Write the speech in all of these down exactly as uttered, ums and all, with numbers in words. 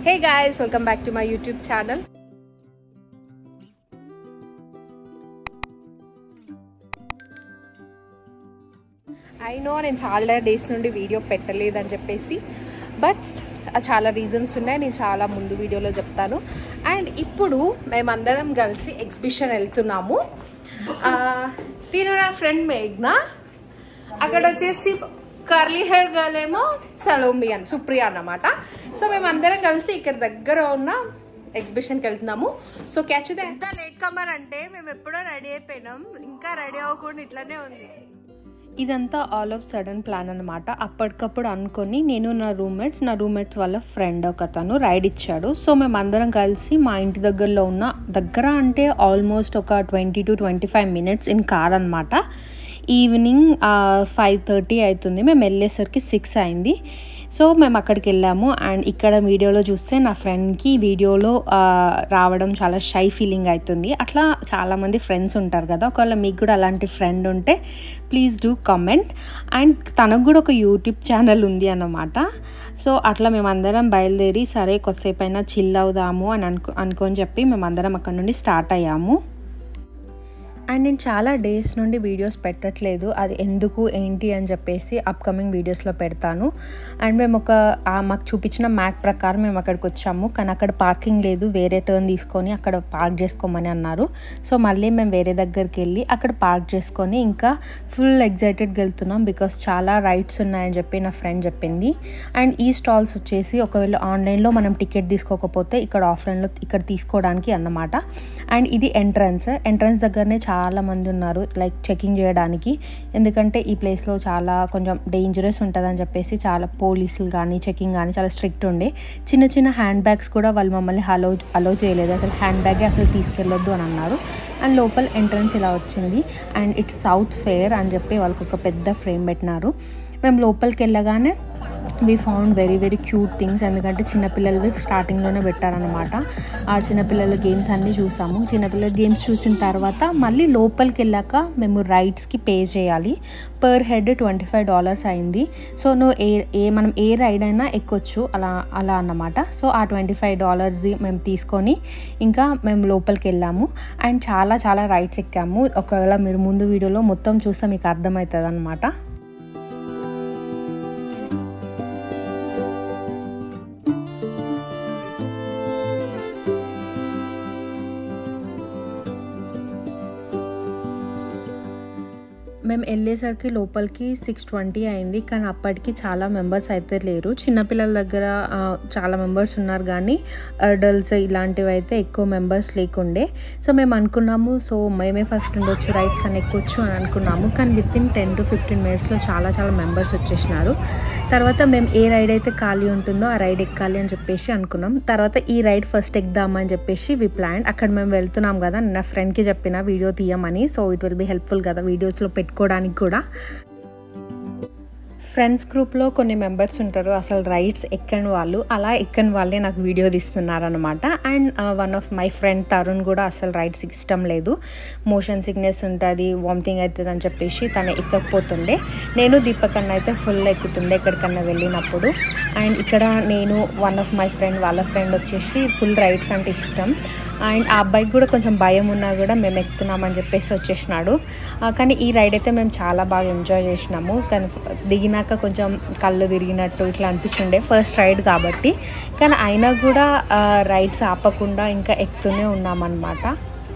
Hey guys, welcome back to my YouTube channel. I know నేను చాలా days నుండి video పెట్టలేదని చెప్పేసి బట్ చాలా రీజన్స్ ఉన్నాయి, నేను చాలా ముందు వీడియోలో చెప్తాను. అండ్ ఇప్పుడు మేమందరం కలిసి ఎగ్జిబిషన్ వెళ్తున్నాము. నేను నా ఫ్రెండ్ మేఘ్నా, అక్కడ వచ్చేసి కర్లీ హెయిర్ గర్ల్ ఏమో సలోమి అని సుప్రియ అన్నమాట. సో మేమందరం కలిసి ఇక్కడ దగ్గర ఉన్న ఎగ్జిబిషన్కి వెళ్తున్నాము. సో క్యాచ్ ద ఎంత లేట్ కమర్ అంటే మేము ఎప్పుడో రెడీ అయిపోయినాం, ఇంకా రెడీ అవ్వకుండా ఇట్లానే ఉంది. ఇదంతా ఆల్ ఆఫ్ సడన్ ప్లాన్ అనమాట. అప్పటికప్పుడు అనుకొని నేను నా రూమ్మేట్స్ నా రూమ్మేట్స్ వాళ్ళ ఫ్రెండ్ ఒక అతను రైడ్ ఇచ్చాడు. సో మేము అందరం కలిసి మా ఇంటి దగ్గరలో ఉన్న దగ్గర అంటే ఆల్మోస్ట్ ఒక twenty to twenty five minutes in car అనమాట. ఈవినింగ్ ఫైవ్ థర్టీ అవుతుంది, మేము వెళ్ళేసరికి సిక్స్ అయింది. సో మేము అక్కడికి వెళ్ళాము. అండ్ ఇక్కడ వీడియోలో చూస్తే నా ఫ్రెండ్కి వీడియోలో రావడం చాలా షై ఫీలింగ్ అవుతుంది. అట్లా చాలామంది ఫ్రెండ్స్ ఉంటారు కదా, ఒకవేళ మీకు కూడా అలాంటి ఫ్రెండ్ ఉంటే ప్లీజ్ డూ కామెంట్. అండ్ తనకు కూడా ఒక యూట్యూబ్ ఛానల్ ఉంది అన్నమాట. సో అట్లా మేమందరం బయలుదేరి సరే కొద్దిసేపు అయినా చిల్ అవుదాము అని అనుకో అనుకొని చెప్పి మేమందరం అక్కడ నుండి స్టార్ట్ అయ్యాము. అండ్ నేను చాలా డేస్ నుండి వీడియోస్ పెట్టట్లేదు, అది ఎందుకు ఏంటి అని చెప్పేసి అప్కమింగ్ వీడియోస్లో పెడతాను. అండ్ మేము ఒక మాకు చూపించిన మ్యాప్ ప్రకారం మేము అక్కడికి వచ్చాము, కానీ అక్కడ పార్కింగ్ లేదు, వేరే టర్న్ తీసుకొని అక్కడ పార్క్ చేసుకోమని అన్నారు. సో మళ్ళీ మేము వేరే దగ్గరికి వెళ్ళి అక్కడ పార్క్ చేసుకొని ఇంకా ఫుల్ ఎగ్జైటెడ్గా వెళ్తున్నాం, బికాస్ చాలా రైడ్స్ ఉన్నాయని చెప్పి నా ఫ్రెండ్ చెప్పింది. అండ్ ఈ స్టాల్స్ వచ్చేసి ఒకవేళ ఆన్లైన్లో మనం టికెట్ తీసుకోకపోతే ఇక్కడ ఆఫ్లైన్లో ఇక్కడ తీసుకోవడానికి అన్నమాట. అండ్ ఇది ఎంట్రన్స్ ఎంట్రన్స్ దగ్గరనే చాలా మంది ఉన్నారు లైక్ చెకింగ్ చేయడానికి, ఎందుకంటే ఈ ప్లేస్లో చాలా కొంచెం డేంజరస్ ఉంటుందని చెప్పేసి చాలా పోలీసులు కానీ చెకింగ్ కానీ చాలా స్ట్రిక్ట్ ఉండే. చిన్న చిన్న హ్యాండ్ బ్యాగ్స్ కూడా వాళ్ళు మమ్మల్ని అలో అలో చేయలేదు, అసలు హ్యాండ్ బ్యాగే అసలు తీసుకెళ్ళొద్దు అని అన్నారు. అండ్ లోపల ఎంట్రన్స్ ఇలా వచ్చింది. అండ్ ఇట్స్ సౌత్ ఫేర్ అని చెప్పి వాళ్ళకి ఒక పెద్ద ఫ్రేమ్ పెట్టినారు. మేము లోపలికి వెళ్ళగానే we found very very cute things, ఎందుకంటే చిన్నపిల్లలవి స్టార్టింగ్లోనే పెట్టారనమాట. ఆ చిన్నపిల్లల గేమ్స్ అన్నీ చూసాము. చిన్నపిల్లల గేమ్స్ చూసిన తర్వాత మళ్ళీ లోపలికి వెళ్ళాక మేము రైడ్స్కి పే చేయాలి. Per head twenty five dollars అయింది. సో నువ్వు ఏ ఏ మనం ఏ రైడ్ అయినా ఎక్కొచ్చు అలా అలా అన్నమాట. సో ఆ ట్వంటీ ఫైవ్ డాలర్స్ది మేము తీసుకొని ఇంకా మేము లోపలికి వెళ్ళాము. అండ్ చాలా చాలా రైడ్స్ ఎక్కాము. ఒకవేళ మీరు ముందు వీడియోలో మొత్తం చూస్తే మీకు అర్థమవుతుంది అనమాట. మేము వెళ్ళేసరికి లోపలికి సిక్స్ ట్వంటీ అయింది, కానీ అప్పటికి చాలా మెంబర్స్ అయితే లేరు. చిన్నపిల్లల దగ్గర చాలా మెంబర్స్ ఉన్నారు, కానీ అడల్ట్స్ ఇలాంటివి అయితే ఎక్కువ మెంబర్స్ లేకుండే. సో మేము అనుకున్నాము సో మేమే ఫస్ట్ ఉండొచ్చు, రైడ్స్ అని ఎక్కొచ్చు అని అనుకున్నాము. కానీ within ten to fifteen మినిట్స్లో చాలా చాలా మెంబర్స్ వచ్చేసినారు. తర్వాత మేము ఏ రైడ్ అయితే ఖాళీ ఉంటుందో ఆ రైడ్ ఎక్కాలి అని చెప్పేసి అనుకున్నాం. తర్వాత ఈ రైడ్ ఫస్ట్ ఎక్కుదామని చెప్పేసి వి ప్లాన్. అక్కడ మేము వెళ్తున్నాం కదా, నా ఫ్రెండ్కి చెప్పిన వీడియో తీయమని, so it will be helpful కదా వీడియోస్లో పెట్టుకోవడానికి కూడా. ఫ్రెండ్స్ గ్రూప్లో కొన్ని మెంబర్స్ ఉంటారు అసలు రైడ్స్ ఎక్కని వాళ్ళు, అలా ఎక్కని వాళ్ళే నాకు వీడియో తీస్తున్నారనమాట. And one of my friend Tarun కూడా అసలు రైడ్స్ ఇష్టం లేదు, మోషన్ సిక్నెస్ ఉంటుంది, వామిటింగ్ అవుతుంది అని చెప్పేసి తను ఎక్కకపోతుండే. నేను దీపకన్నా అయితే ఫుల్ ఎక్కుతుండే ఎక్కడికన్నా వెళ్ళినప్పుడు. అండ్ ఇక్కడ నేను వన్ ఆఫ్ మై ఫ్రెండ్ వాళ్ళ ఫ్రెండ్ వచ్చేసి ఫుల్ రైడ్స్ అంటే ఇష్టం. అండ్ ఆ అబ్బాయికి కూడా కొంచెం భయం ఉన్నా కూడా మేము ఎక్కుతున్నామని చెప్పేసి వచ్చేసినాడు. కానీ ఈ రైడ్ అయితే మేము చాలా బాగా ఎంజాయ్ చేసినాము. కానీ దిగినాక కొంచెం కళ్ళు తిరిగినట్టు ఇట్లా అనిపించుండే ఫస్ట్ రైడ్ కాబట్టి, కానీ అయినా కూడా రైడ్స్ ఆపకుండా ఇంకా ఎక్కుతూనే ఉన్నామన్నమాట.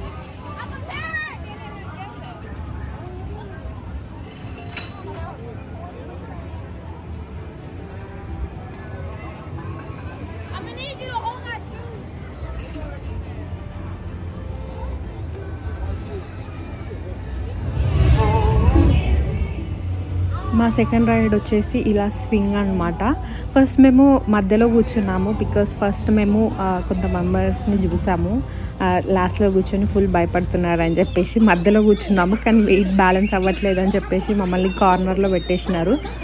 మా సెకండ్ రైడ్ వచ్చేసి ఇలా స్వింగ్ అనమాట. ఫస్ట్ మేము మధ్యలో కూర్చున్నాము, బికాస్ ఫస్ట్ మేము కొంత మెంబర్స్ని చూసాము లాస్ట్లో కూర్చొని ఫుల్ భయపడుతున్నారు అని చెప్పేసి మధ్యలో కూర్చున్నాము. కానీ వెయిట్ బ్యాలెన్స్ అవ్వట్లేదు అని చెప్పేసి మమ్మల్ని కార్నర్లో పెట్టేసినారు.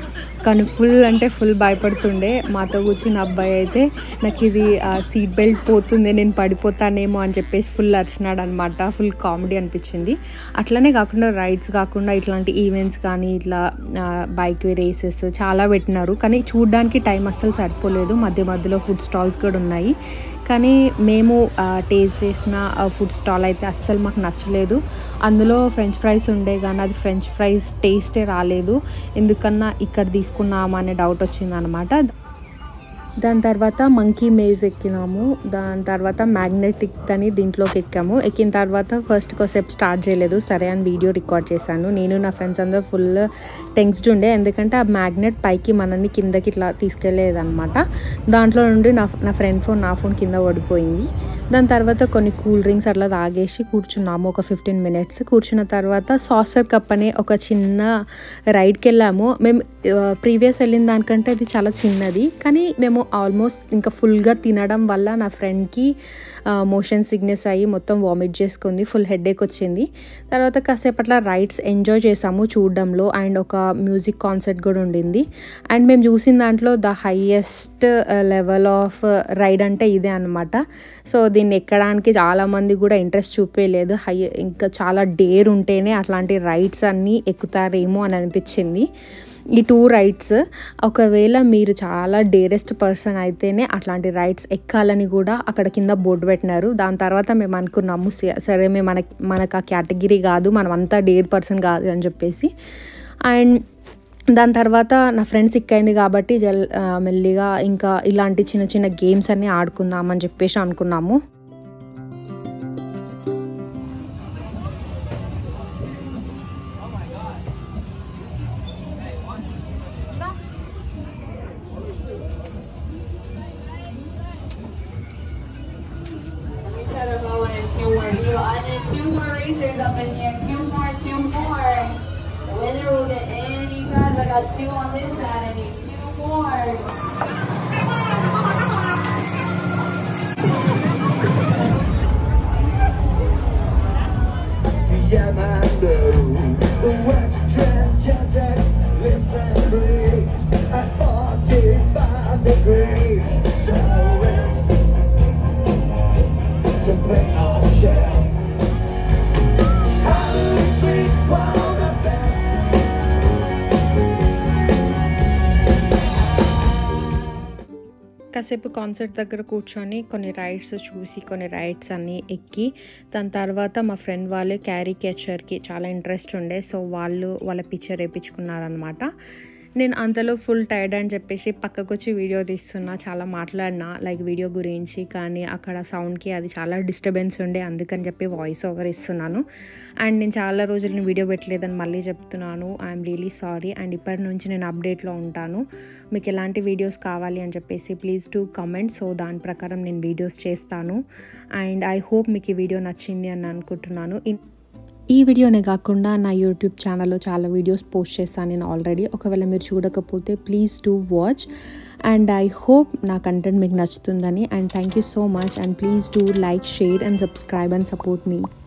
కానీ ఫుల్ అంటే ఫుల్ భయపడుతుండే. మాతో కూర్చున్న అబ్బాయి అయితే నాకు ఇది సీట్ బెల్ట్ పోతుంది, నేను పడిపోతానేమో అని చెప్పేసి ఫుల్ అరిచినాడు అనమాట. ఫుల్ కామెడీ అనిపించింది. అట్లనే కాకుండా రైడ్స్ కాకుండా ఇట్లాంటి ఈవెంట్స్ కానీ ఇట్లా బైక్ రేసెస్ చాలా పెట్టినారు. కానీ చూడడానికి టైం అస్సలు సరిపోలేదు. మధ్య మధ్యలో ఫుడ్ స్టాల్స్ కూడా ఉన్నాయి. కానీ మేము టేస్ట్ చేసిన ఫుడ్ స్టాల్ అయితే అస్సలు మాకు నచ్చలేదు. అందులో ఫ్రెంచ్ ఫ్రైస్ ఉండే కానీ అది ఫ్రెంచ్ ఫ్రైస్ టేస్టే రాలేదు. ఎందుకన్నా ఇక్కడ తీసుకున్నామా అనే డౌట్ వచ్చింది అనమాట. దాని తర్వాత మంకీ మేజ్ ఎక్కినాము. దాని తర్వాత మ్యాగ్నెటిక్ అని దీంట్లోకి ఎక్కాము. ఎక్కిన తర్వాత ఫస్ట్ కొద్దిసేపు స్టార్ట్ చేయలేదు, సరే అని వీడియో రికార్డ్ చేశాను. నేను నా ఫ్రెండ్స్ అందరూ ఫుల్ టెన్స్డ్ ఉండే, ఎందుకంటే ఆ మ్యాగ్నెట్ పైకి మనల్ని కిందకి ఇట్లా తీసుకెళ్లేదు అనమాట. దాంట్లో నుండి నా నా ఫ్రెండ్ ఫోన్ నా ఫోన్ కింద పడిపోయింది. దాని తర్వాత కొన్ని కూల్ డ్రింక్స్ అట్లా తాగేసి కూర్చున్నాము ఒక ఫిఫ్టీన్ మినిట్స్. కూర్చున్న తర్వాత సాసర్ కప్ అనే ఒక చిన్న రైడ్కి వెళ్ళాము. మేము ప్రీవియస్ వెళ్ళిన దానికంటే అది చాలా చిన్నది, కానీ మేము ఆల్మోస్ట్ ఇంకా ఫుల్గా తినడం వల్ల నా ఫ్రెండ్కి మోషన్ సిక్నెస్ అయ్యి మొత్తం వామిట్ చేసుకుంది, ఫుల్ హెడేక్ వచ్చింది. తర్వాత కాసేపట్ల రైడ్స్ ఎంజాయ్ చేసాము చూడడంలో. అండ్ ఒక మ్యూజిక్ కాన్సర్ట్ కూడా ఉండింది. అండ్ మేము చూసిన దాంట్లో the highest level of ride అంటే ఇదే అనమాట. సో దీన్ని ఎక్కడానికి చాలామంది కూడా ఇంట్రెస్ట్ చూపేయలేదు. హై ఇంకా చాలా డేర్ ఉంటేనే అట్లాంటి రైడ్స్ అన్నీ ఎక్కుతారేమో అని అనిపించింది. ఈ టూ రైడ్స్ ఒకవేళ మీరు చాలా డేరెస్ట్ పర్సన్ అయితేనే అట్లాంటి రైడ్స్ ఎక్కాలని కూడా అక్కడ కింద బోర్డు పెట్టినారు. దాని తర్వాత మేము అనుకున్నాము సరే మేము మనకి మనకు ఆ కేటగిరీ కాదు, మనం అంతా డేర్ పర్సన్ కాదు అని చెప్పేసి. అండ్ దాని తర్వాత నా ఫ్రెండ్స్ సిక్ కాబట్టి జల్ మెల్లిగా ఇంకా ఇలాంటి చిన్న చిన్న గేమ్స్ అన్నీ ఆడుకుందామని చెప్పేసి అనుకున్నాము. I got two on this side, I need two more. Diamando, the western desert lives and breathes at forty-five degrees. So it's to bring our shell. How sweet while the best. కాసేపు concert దగ్గర కూర్చొని కొన్ని rides చూసి కొన్ని rides అన్నీ ఎక్కి దాని తర్వాత మా ఫ్రెండ్ వాళ్ళే క్యారికేచర్కి చాలా ఇంట్రెస్ట్ ఉండే, సో వాళ్ళు వాళ్ళ పిక్చర్ వేయించుకున్నారనమాట. నేను అంతలో ఫుల్ టైర్డ్ అని చెప్పేసి పక్కకు వచ్చి వీడియో తీస్తున్నా, చాలా మాట్లాడినా లైక్ వీడియో గురించి, కానీ అక్కడ సౌండ్కి అది చాలా డిస్టర్బెన్స్ ఉండే, అందుకని చెప్పి వాయిస్ ఓవర్ ఇస్తున్నాను. అండ్ నేను చాలా రోజులు వీడియో పెట్టలేదని మళ్ళీ చెప్తున్నాను, ఐఎమ్ రియలీ సారీ. అండ్ ఇప్పటి నుంచి నేను అప్డేట్లో ఉంటాను. మీకు ఎలాంటి వీడియోస్ కావాలి అని చెప్పేసి ప్లీజ్ టు కమెంట్, సో దాని ప్రకారం నేను వీడియోస్ చేస్తాను. అండ్ ఐ హోప్ మీకు ఈ వీడియో నచ్చింది అని అనుకుంటున్నాను. ఈ వీడియోనే కాకుండా నా యూట్యూబ్ ఛానల్లో చాలా వీడియోస్ పోస్ట్ చేశాను నేను ఆల్రెడీ. ఒకవేళ మీరు చూడకపోతే please to watch. And I hope నా కంటెంట్ మీకు నచ్చుతుందని. And thank you so much. And please do like, share and subscribe and support me.